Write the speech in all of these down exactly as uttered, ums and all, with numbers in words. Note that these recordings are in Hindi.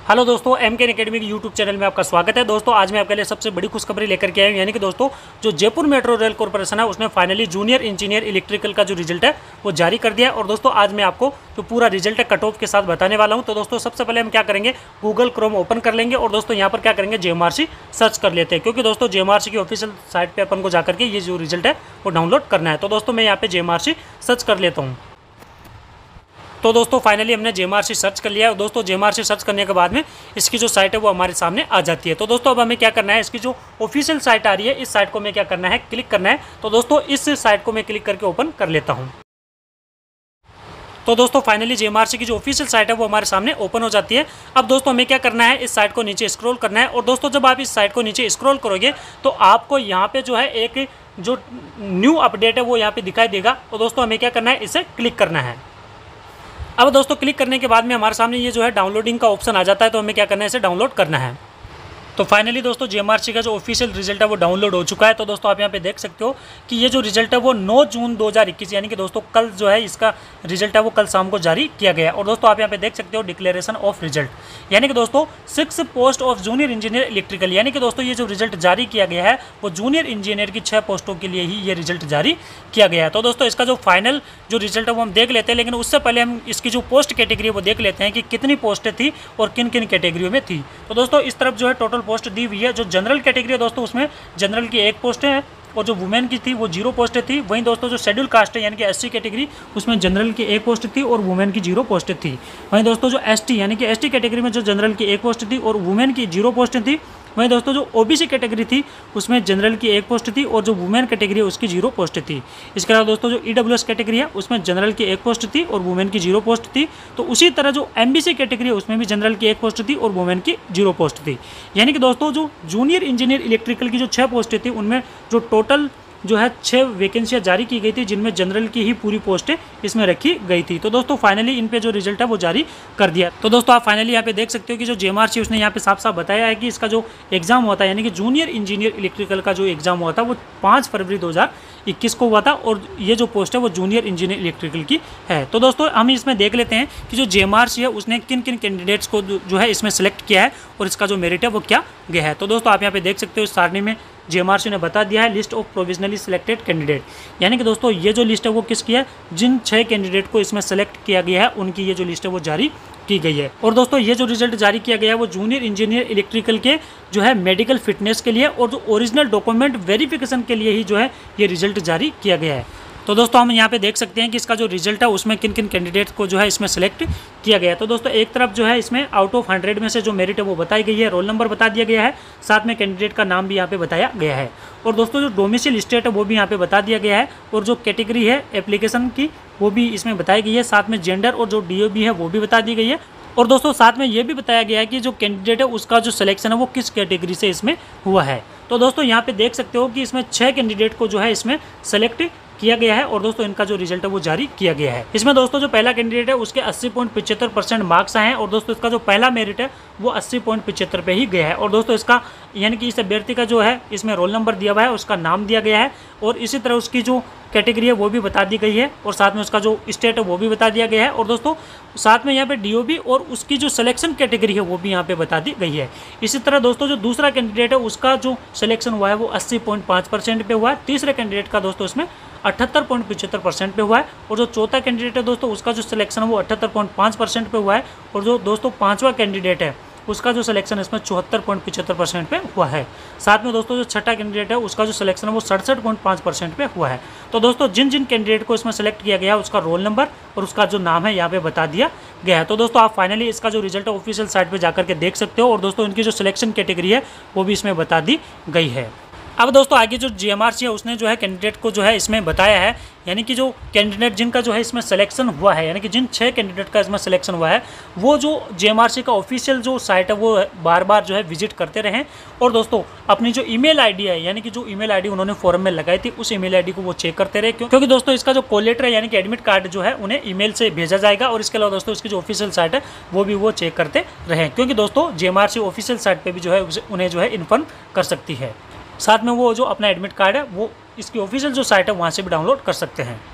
हेलो दोस्तों, एम के एकेडमी के यूट्यूब चैनल में आपका स्वागत है। दोस्तों आज मैं आपके लिए सबसे बड़ी खुशखबरी लेकर के आया हूँ, यानी कि दोस्तों जो जयपुर मेट्रो रेल कॉर्पोरेशन है उसने फाइनली जूनियर इंजीनियर इलेक्ट्रिकल का जो रिजल्ट है वो जारी कर दिया है। और दोस्तों आज मैं आपको जो पूरा रिजल्ट है कट ऑफ के साथ बताने वाला हूँ। तो दोस्तों सबसे पहले हम क्या करेंगे, गूगल क्रोम ओपन कर लेंगे और दोस्तों यहाँ पर क्या करेंगे, जेएमआरसी सर्च कर लेते हैं, क्योंकि दोस्तों जेएमआरसी की ऑफिशियल साइट पर अपन को जाकर के ये जो रिजल्ट है वो डाउनलोड करना है। तो दोस्तों मैं यहाँ पे जेएमआरसी सर्च कर लेता हूँ। तो दोस्तों फाइनली हमने जेएमआरसी सर्च कर लिया है। दोस्तों जेएमआरसी सर्च करने के बाद में इसकी जो साइट है वो हमारे सामने आ जाती है। तो दोस्तों अब हमें क्या करना है, इसकी जो ऑफिशियल साइट आ रही है इस साइट को हमें क्या करना है, क्लिक करना है। तो दोस्तों इस साइट को मैं क्लिक करके ओपन कर लेता हूँ। तो दोस्तों फाइनली जेएमआरसी की जो ऑफिशियल साइट है वो हमारे सामने ओपन हो जाती है। अब दोस्तों हमें क्या करना है, इस साइट को नीचे स्क्रॉल करना है। और दोस्तों जब आप इस साइट को नीचे स्क्रॉल करोगे तो आपको यहाँ पे जो है एक जो न्यू अपडेट है वो यहाँ पे दिखाई देगा। तो दोस्तों हमें क्या करना है, इसे क्लिक करना है। अब दोस्तों क्लिक करने के बाद में हमारे सामने ये जो है डाउनलोडिंग का ऑप्शन आ जाता है। तो हमें क्या करना है, इसे डाउनलोड करना है। तो फाइनली दोस्तों जेएमआरसी का जो ऑफिशियल रिजल्ट है वो डाउनलोड हो चुका है। तो दोस्तों आप यहाँ पे देख सकते हो कि ये जो रिजल्ट है वो नौ जून दो हज़ार इक्कीस यानी कि दोस्तों कल जो है इसका रिजल्ट है वो कल शाम को जारी किया गया है। और दोस्तों आप यहाँ पे देख सकते हो डिक्लेरेशन ऑफ रिजल्ट, यानी कि दोस्तों six post of junior engineer electrical, यानी कि दोस्तों ये जो रिजल्ट जारी किया गया है वो जूनियर इंजीनियर की छः पोस्टों के लिए ही ये रिजल्ट जारी किया गया है। तो दोस्तों इसका जो फाइनल जो रिजल्ट है वो हम देख लेते हैं, लेकिन उससे पहले हम इसकी जो पोस्ट कैटेगरी है वो देख लेते हैं कि कितनी पोस्टें थी और किन किन कैटेगरियों में थी। तो दोस्तों इस तरफ जो है टोटल पोस्ट दी हुई है। जो जनरल कैटेगरी है दोस्तों उसमें जनरल की एक पोस्ट है और जो वुमेन की थी वो जीरो पोस्टें थी। वहीं दोस्तों जो शेड्यूल कास्ट है यानी कि एससी कैटेगरी उसमें जनरल की एक पोस्ट थी और वुमेन की जीरो पोस्टें थी। वहीं दोस्तों जो एसटी यानी कि एसटी कैटेगरी में जो जनरल की एक पोस्ट थी और वुमेन की जीरो पोस्टें थी। वहीं दोस्तों जो ओबीसी कैटेगरी थी उसमें जनरल की एक पोस्ट थी और जो वुमेन कैटेगरी है उसकी जीरो पोस्ट थी। इसके अलावा दोस्तों जो ईडब्ल्यूएस कैटेगरी है उसमें जनरल की एक पोस्ट थी और वुमेन की जीरो पोस्ट थी। तो उसी तरह जो एमबीसी कैटेगरी है उसमें भी जनरल की एक पोस्ट थी और वुमेन की जीरो पोस्ट थी। यानी कि दोस्तों जो जूनियर इंजीनियर इलेक्ट्रिकल की जो छः पोस्टें थी उनमें जो टोटल जो है छः वैकेंसियाँ जारी की गई थी, जिनमें जनरल की ही पूरी पोस्टें इसमें रखी गई थी। तो दोस्तों फाइनली इन पे जो रिजल्ट है वो जारी कर दिया। तो दोस्तों आप फाइनली यहाँ पे देख सकते हो कि जो जेएमआरसी उसने यहाँ पे साफ साफ बताया है कि इसका जो एग्जाम होता है यानी कि जूनियर इंजीनियर इलेक्ट्रिकल का जो एग्जाम हुआ था वो पाँच फरवरी दो हज़ार इक्कीस को हुआ था और ये जो पोस्ट है वो जूनियर इंजीनियर इलेक्ट्रिकल की है। तो दोस्तों हम इसमें देख लेते हैं कि जो जेएमआरसी है उसने किन किन कैंडिडेट्स को जो है इसमें सेलेक्ट किया है और इसका जो मेरिट है वो क्या गया है। तो दोस्तों आप यहाँ पे देख सकते हो इस सारणी में जेएमआरसी ने बता दिया है list of provisionally selected candidate, यानी कि दोस्तों ये जो लिस्ट है वो किसकी है, जिन छह कैंडिडेट को इसमें सेलेक्ट किया गया है उनकी ये जो लिस्ट है वो जारी की गई है। और दोस्तों ये जो रिजल्ट जारी किया गया है वो जूनियर इंजीनियर इलेक्ट्रिकल के जो है मेडिकल फिटनेस के लिए और जो ओरिजिनल डॉक्यूमेंट वेरिफिकेशन के लिए ही जो है ये रिजल्ट जारी किया गया है। तो दोस्तों हम यहाँ पे देख सकते हैं कि इसका जो रिजल्ट है उसमें किन किन कैंडिडेट्स को जो है इसमें सेलेक्ट किया गया है। तो दोस्तों एक तरफ जो है इसमें आउट ऑफ हंड्रेड में से जो मेरिट है वो बताई गई है, रोल नंबर बता दिया गया है, साथ में कैंडिडेट का नाम भी यहाँ पे बताया गया है। और दोस्तों जो डोमिसाइल स्टेट है वो भी यहाँ पे बता दिया गया है और जो कैटेगरी है एप्लीकेशन की वो भी इसमें बताई गई है, साथ में जेंडर और जो डीओबी है वो भी बता दी गई है। और दोस्तों साथ में ये भी बताया गया है कि जो कैंडिडेट है उसका जो सिलेक्शन है वो किस कैटेगरी से इसमें हुआ है। तो दोस्तों यहाँ पे देख सकते हो कि इसमें छः कैंडिडेट को जो है इसमें सेलेक्ट किया गया है और दोस्तों इनका जो रिजल्ट है वो जारी किया गया है। इसमें दोस्तों जो पहला कैंडिडेट है उसके अस्सी पॉइंट पचहत्तर परसेंट मार्क्स आए हैं और दोस्तों इसका जो पहला मेरिट है वो अस्सी पॉइंट पचहत्तर पे ही गया है। और दोस्तों इसका यानी कि इस अभ्यर्थी का जो है इसमें रोल नंबर दिया हुआ है, उसका नाम दिया गया है और इसी तरह उसकी जो कैटेगरी है वो भी बता दी गई है और साथ में उसका जो स्टेट है वो भी बता दिया गया है। और दोस्तों साथ में यहाँ पे डीओबी और उसकी जो सिलेक्शन कैटेगरी है वो भी यहाँ पे बता दी गई है। इसी तरह दोस्तों जो दूसरा कैंडिडेट है उसका जो सिलेक्शन हुआ है वो अस्सी पॉइंट पाँच परसेंट पे हुआ है। तीसरे कैंडिडेट का दोस्तों इसमें अठहत्तर पॉइंट पचहत्तर परसेंट पे हुआ है और जो चौथा कैंडिडेट है दोस्तों उसका जो सिलेक्शन है वो अठहत्तर पॉइंट पाँच परसेंट पे हुआ है और जो दोस्तों पाँचवा कैंडिडेट है उसका जो सिलेक्शन इसमें चौहत्तर पॉइंट पचहत्तर परसेंट पे हुआ है। साथ में दोस्तों जो छठा कैंडिडेट है उसका जो सिलेक्शन है वो सड़सठ पॉइंट पाँच परसेंट पे हुआ है। तो दोस्तों जिन जिन कैंडिडेट को इसमें सेलेक्ट किया गया है उसका रोल नंबर और उसका जो नाम है यहाँ पे बता दिया गया है। तो दोस्तों आप फाइनली इसका जो रिजल्ट है ऑफिशियल साइट पे जाकर के देख सकते हो और दोस्तों इनकी जो सिलेक्शन कैटेगरी है वो भी इसमें बता दी गई है। अब दोस्तों आगे जो जेएमआरसी है उसने जो है कैंडिडेट को जो है इसमें बताया है, यानी कि जो कैंडिडेट जिनका जो है इसमें सिलेक्शन हुआ है यानी कि जिन छः कैंडिडेट का इसमें सिलेक्शन हुआ है वो जो जेएमआरसी का ऑफिशियल जो साइट है वो बार बार जो है विजिट करते रहें और दोस्तों अपनी जो ईमेल आईडी है यानी कि जो ईमेल आईडी उन्होंने फॉर्म में लगाई थी उस ईमेल आईडी को वो चेक करते रहे, क्योंकि दोस्तों इसका जो कॉल लेटर है यानी कि एडमिट कार्ड जो है उन्हें ईमेल से भेजा जाएगा। और इसके अलावा दोस्तों इसकी जो ऑफिशियल साइट है वो भी वो चेक करते रहें, क्योंकि दोस्तों जेएमआरसी ऑफिशियल साइट पर भी जो है उन्हें जो है इन्फॉर्म कर सकती है। साथ में वो जो अपना एडमिट कार्ड है वो इसकी ऑफिशियल जो साइट है वहाँ से भी डाउनलोड कर सकते हैं।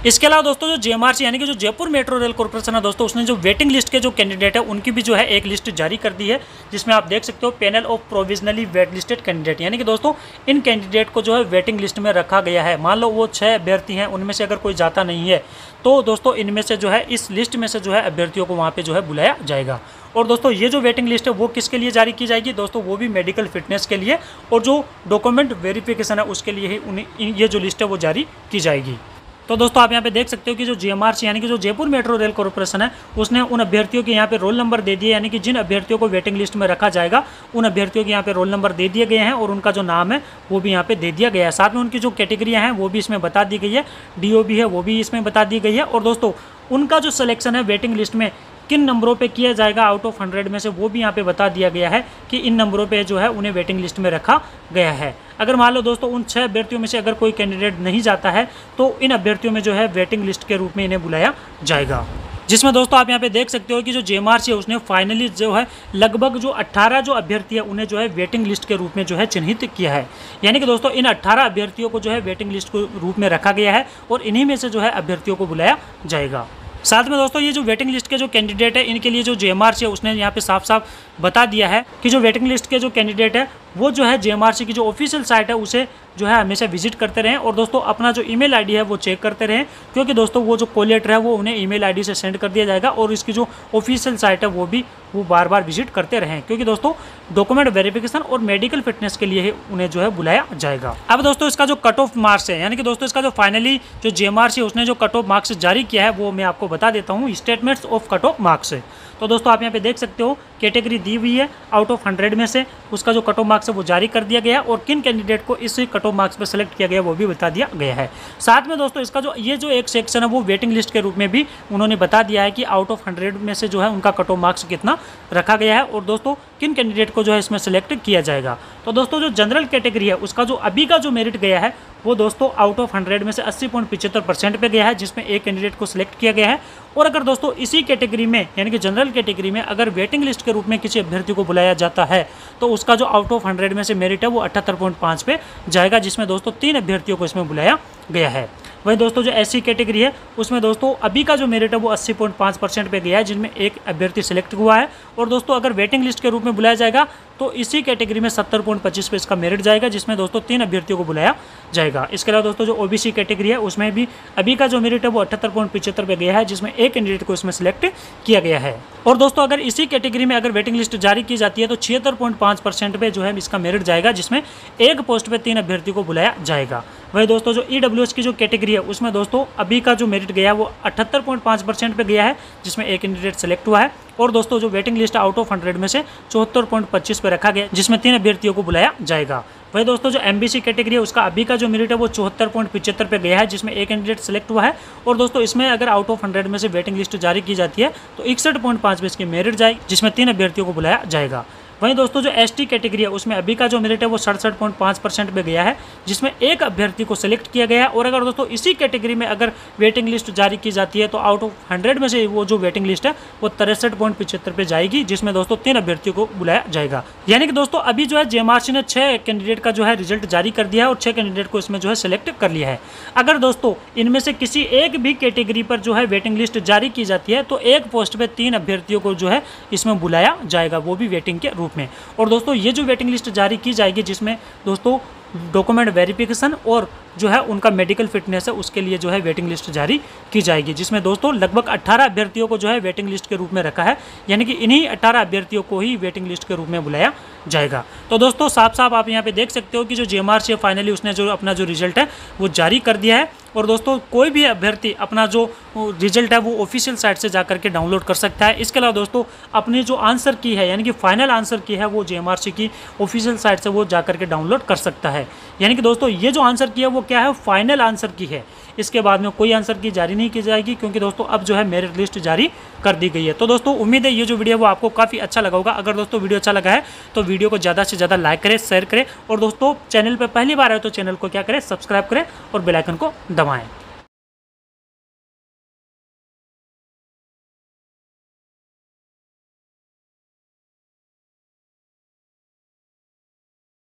इसके अलावा दोस्तों जो जेएमआरसी यानी कि जो जयपुर मेट्रो रेल कॉर्पोरेशन है दोस्तों, उसने जो वेटिंग लिस्ट के जो कैंडिडेट है उनकी भी जो है एक लिस्ट जारी कर दी है, जिसमें आप देख सकते हो panel of provisionally wait listed candidate, यानी कि दोस्तों इन कैंडिडेट को जो है वेटिंग लिस्ट में रखा गया है। मान लो वो छः अभ्यर्थी हैं, उनमें से अगर कोई जाता नहीं है तो दोस्तों इनमें से जो है इस लिस्ट में से जो है अभ्यर्थियों को वहाँ पर जो है बुलाया जाएगा। और दोस्तों ये जो वेटिंग लिस्ट है वो किसके लिए जारी की जाएगी दोस्तों, वो भी मेडिकल फिटनेस के लिए, और जो डॉक्यूमेंट वेरिफिकेशन है उसके लिए ही उन्हें ये जो लिस्ट है वो जारी की जाएगी। तो दोस्तों आप यहाँ पे देख सकते हो कि जो जेएमआरसी यानी कि जो जयपुर मेट्रो रेल कॉर्पोरेशन है उसने उन अभ्यर्थियों के यहाँ पे रोल नंबर दे दिए, यानी कि जिन अभ्यर्थियों को वेटिंग लिस्ट में रखा जाएगा उन अभ्यर्थियों के यहाँ पे रोल नंबर दे दिए गए हैं और उनका जो नाम है वो भी यहाँ पे दे दिया गया है। साथ में उनकी जो कैटेगरियाँ हैं वो भी इसमें बता दी गई है, डीओ भी है वो भी इसमें बता दी गई है। और दोस्तों उनका जो सिलेक्शन है वेटिंग लिस्ट में किन नंबरों पे किया जाएगा आउट ऑफ हंड्रेड में से, वो भी यहाँ पे बता दिया गया है कि इन नंबरों पे जो है उन्हें वेटिंग लिस्ट में रखा गया है। अगर मान लो दोस्तों उन छह अभ्यर्थियों में से अगर कोई कैंडिडेट नहीं जाता है तो इन अभ्यर्थियों में जो है वेटिंग लिस्ट के रूप में इन्हें बुलाया जाएगा। जिसमें दोस्तों आप यहाँ पे देख सकते हो कि जो जेएमआरसी है उसने फाइनली जो है लगभग जो अट्ठारह जो अभ्यर्थी है उन्हें जो है वेटिंग लिस्ट के रूप में जो है चिन्हित किया है, यानी कि दोस्तों इन अट्ठारह अभ्यर्थियों को जो है वेटिंग लिस्ट के रूप में रखा गया है और इन्हीं में से जो है अभ्यर्थियों को बुलाया जाएगा। साथ में दोस्तों ये जो वेटिंग लिस्ट के जो कैंडिडेट है इनके लिए जो जेएमआरसी है उसने यहाँ पे साफ साफ बता दिया है कि जो वेटिंग लिस्ट के जो कैंडिडेट है वो जो है जेएमआरसी की जो ऑफिशियल साइट है उसे जो है हमेशा विजिट करते रहें और दोस्तों अपना जो ईमेल आईडी है वो चेक करते रहें, क्योंकि दोस्तों वो जो कॉल लेटर है वो उन्हें ईमेल आईडी से सेंड कर दिया जाएगा और इसकी जो ऑफिशियल साइट है वो भी वो बार बार विजिट करते रहें, क्योंकि दोस्तों डॉक्यूमेंट वेरिफिकेशन और मेडिकल फिटनेस के लिए ही उन्हें जो है बुलाया जाएगा। अब दोस्तों इसका जो कट ऑफ मार्क्स है, यानी कि दोस्तों इसका जो फाइनली जो जेएमआरसी उसने जो कट ऑफ मार्क्स जारी किया है वो मैं आपको बता देता हूँ, statements of cut off marks है। तो दोस्तों आप यहाँ पे देख सकते हो कैटेगरी दी हुई है, आउट ऑफ हंड्रेड में से उसका जो कट ऑफ मार्क्स है वो जारी कर दिया गया है और किन कैंडिडेट को इस कट ऑफ मार्क्स पर सेलेक्ट किया गया वो भी बता दिया गया है। साथ में दोस्तों इसका जो ये जो एक सेक्शन है वो वेटिंग लिस्ट के रूप में भी उन्होंने बता दिया है कि आउट ऑफ हंड्रेड में से जो है उनका कट ऑफ मार्क्स कितना रखा गया है और दोस्तों किन कैंडिडेट को जो है इसमें सेलेक्ट किया जाएगा। तो दोस्तों जो जनरल कैटेगरी है उसका जो अभी का जो मेरिट गया है वो दोस्तों आउट ऑफ हंड्रेड में से अस्सी पॉइंट पिछहत्तर परसेंट पे गया है, जिसमें एक कैंडिडेट को सिलेक्ट किया गया है। और अगर दोस्तों इसी कैटेगरी में यानी कि जनरल कैटेगरी में अगर वेटिंग लिस्ट के रूप में किसी अभ्यर्थी को बुलाया जाता है तो उसका जो आउट ऑफ हंड्रेड में से मेरिट है वो अठहत्तर पॉइंट पाँच पे जाएगा, जिसमें दोस्तों तीन अभ्यर्थियों को इसमें बुलाया गया है। वहीं दोस्तों जो एससी कैटेगरी है उसमें दोस्तों अभी का जो मेरिट है वो अस्सी पॉइंट पाँच परसेंट पे गया है, जिनमें एक अभ्यर्थी सिलेक्ट हुआ है। और दोस्तों अगर वेटिंग लिस्ट के रूप में बुलाया जाएगा तो इसी कैटेगरी में सत्तर पॉइंट पच्चीस पे इसका मेरिट जाएगा, जिसमें दोस्तों तीन अभ्यर्थियों को बुलाया जाएगा। इसके अलावा दोस्तों जो ओबीसी कैटेगरी है उसमें भी अभी का जो मेरिट है वो अठहत्तर पॉइंट पिछहत्तर पे गया है, जिसमें एक कैंडिडेट को इसमें सिलेक्ट किया गया है। और दोस्तों अगर इसी कैटेगरी में अगर वेटिंग लिस्ट जारी की जाती है तो छिहत्तर पॉइंट पाँच परसेंट पे जो है इसका मेरिट जाएगा, जिसमें एक पोस्ट पे तीन अभ्यर्थी को बुलाया जाएगा। वही दोस्तों जो ईडब्ल्यूएस की जो कैटेगरी है उसमें दोस्तों अभी का जो मेरिट गया है वो अठहत्तर पॉइंट पाँच परसेंट पे गया है, जिसमें एक कैंडिडेट सेलेक्ट हुआ है। और दोस्तों जो waiting list out of hundred में से चौहत्तर पॉइंट पच्चीस पे रखा गया, जिसमें तीन अभ्यर्थियों को बुलाया जाएगा। वही दोस्तों जो एमबीसी कैटेगरी है उसका अभी का जो मेरिट है वो चौहत्तर पॉइंट पिछहत्तर पे गया है, जिसमें एक कैंडिडेट सेलेक्ट हुआ है। और दोस्तों इसमें अगर आउट ऑफ हंड्रेड में से वेटिंग लिस्ट जारी की जाती है तो इकसठ पॉइंट पाँच पे इसकी मेरिट जाएगी, जिसमें तीन अभ्यर्थियों को बुलाया जाएगा। वहीं दोस्तों जो एसटी कैटेगरी है उसमें अभी का जो मेरिट है वो सड़सठ पॉइंट पाँच परसेंट पे गया है, जिसमें एक अभ्यर्थी को सिलेक्ट किया गया है। और अगर दोस्तों इसी कैटेगरी में अगर वेटिंग लिस्ट जारी की जाती है तो आउट ऑफ हंड्रेड में से वो जो वेटिंग लिस्ट है वो तिरसठ पॉइंट पिछहत्तर पे जाएगी, जिसमें दोस्तों तीन अभ्यर्थियों को बुलाया जाएगा। यानी कि दोस्तों अभी जो है जेएमआरसी ने छः कैंडिडेट का जो है रिजल्ट जारी कर दिया है और छः कैंडिडेट को इसमें जो है सिलेक्ट कर लिया है। अगर दोस्तों इनमें से किसी एक भी कैटेगरी पर जो है वेटिंग लिस्ट जारी की जाती है तो एक पोस्ट पे तीन अभ्यर्थियों को जो है इसमें बुलाया जाएगा, वो भी वेटिंग के रूप में। और दोस्तों ये जो वेटिंग लिस्ट जारी की जाएगी जिसमें दोस्तों डॉक्यूमेंट वेरिफिकेशन और जो है उनका मेडिकल फिटनेस है उसके लिए जो है वेटिंग लिस्ट जारी की जाएगी, जिसमें दोस्तों लगभग अट्ठारह अभ्यर्थियों को जो है वेटिंग लिस्ट के रूप में रखा है, यानी कि इन्हीं अट्ठारह अभ्यर्थियों को ही वेटिंग लिस्ट के रूप में बुलाया जाएगा। तो दोस्तों साफ साफ आप यहाँ पे देख सकते हो कि जो जेएमआरसी फाइनली उसने जो अपना जो रिजल्ट है वो जारी कर दिया है। और दोस्तों कोई भी अभ्यर्थी अपना जो रिजल्ट है वो ऑफिशियल साइट से जाकर के डाउनलोड कर सकता है। इसके अलावा दोस्तों अपनी जो आंसर की है यानी कि फाइनल आंसर की है वो जेएमआरसी की ऑफिशियल साइट से वो जाकर के डाउनलोड कर सकता है। यानी कि दोस्तों ये जो आंसर की है वो क्या है, फाइनल आंसर की है। इसके बाद में कोई आंसर की जारी नहीं की जाएगी, क्योंकि दोस्तों अब जो है मेरिट लिस्ट जारी कर दी गई है। तो दोस्तों उम्मीद है ये जो वीडियो है वो आपको काफ़ी अच्छा लगा होगा। अगर दोस्तों वीडियो अच्छा लगा है तो वीडियो को ज़्यादा से ज़्यादा लाइक करें, शेयर करें और दोस्तों चैनल पर पहली बार आए तो चैनल को क्या करें, सब्सक्राइब करें और बेल आइकन को दबाएं।